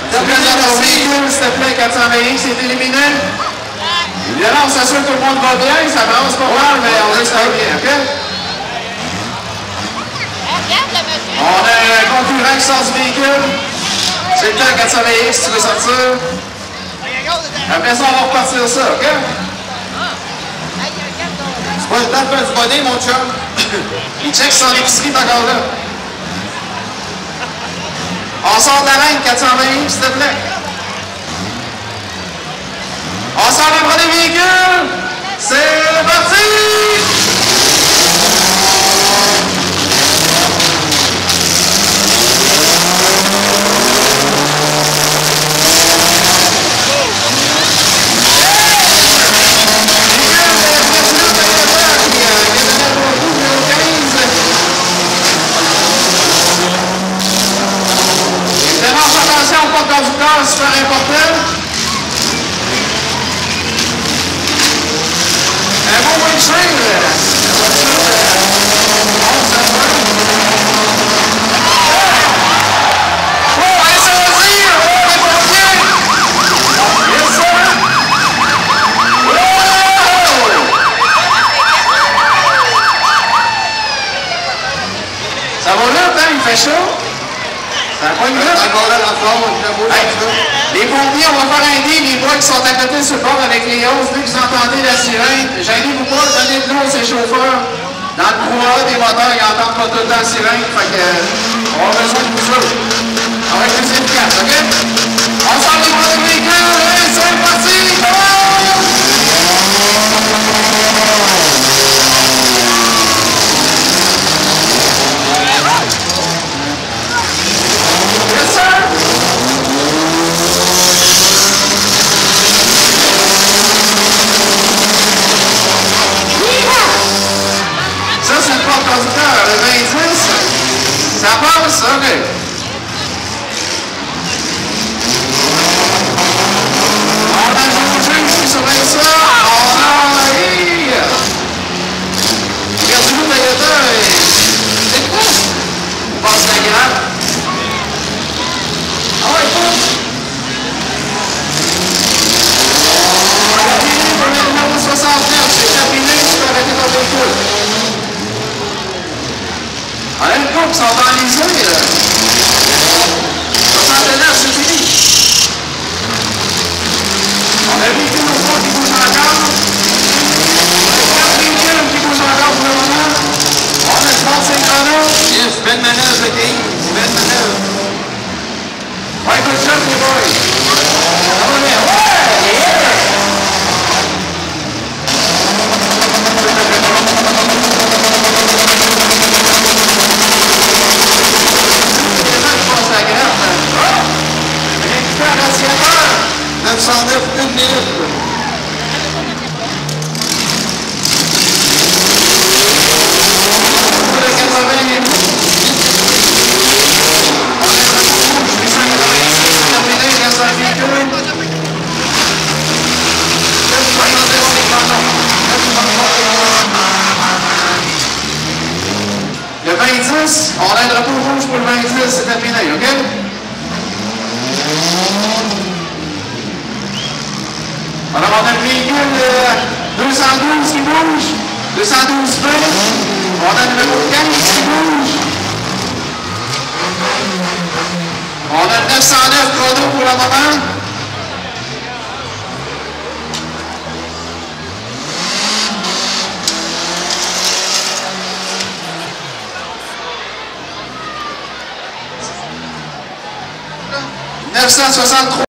Terminé véhicule, s'il te plaît, 420X, c'est éliminé. Évidemment, on s'assure que tout le monde va bien, ça avance pas mal, mais on reste bien, OK? On a un concurrent qui sort du véhicule. C'est le temps 420X, tu veux sortir. Après ça, on va repartir ça, OK? C'est pas le temps de faire du bonnet, mon chum. Il check son épicerie, t'es encore là. On sort de la reine, 420X, s'il te plaît. On sort les bras des véhicules. C'est parti! Attention au porte-conducteur, c'est super important. Un bon windshield. Oh, incendie! Oh, les pompiers! Yes, sir! Oh! Ça va là, hein? Il fait chaud? Ça va une minute? Les pompiers, on va faire un deal. Les bois qui sont à côté sur le bord avec les hausses, vu que vous entendez la sirène, gênez-vous pas, donnez de l'eau à ces chauffeurs. Dans le brouhaha des moteurs, ils n'entendent pas tout le temps la sirène. Fait que, on a besoin de vous autres. On va être plus efficace, OK? On sort les bras des véhicules, c'est parti! Le 2010, ça passe, OK. On a changé ici sur ça. On a... Regardez-vous le radiateur et... C'est quoi? On passe la grappe. Ah ouais, pousse. Regardez-vous, on est le numéro 69. C'est terminé, tu peux arrêter ton véhicule. On a une coupe qui sont enlisés, là. 69, c'est fini. On a un véhicule au fond qui bouge encore. On a 4 véhicules qui bougent encore pour le moment. On a le sport synchrono. Yes, belle manœuvre, le King. Belle manœuvre. Ouais, good job, les boys. Ça va bien. Ouais! Yeah! Une minute. Le 80 minutes. On est dans le rouge, 890, c'est terminé, il reste un véhicule. Le 2010, on a un drapeau rouge pour le 2010, c'est terminé, OK? Alors, on a le véhicule 212 qui bouge, 212B, on a le numéro 15 qui bouge, on a le 909 chrono pour le moment. « 963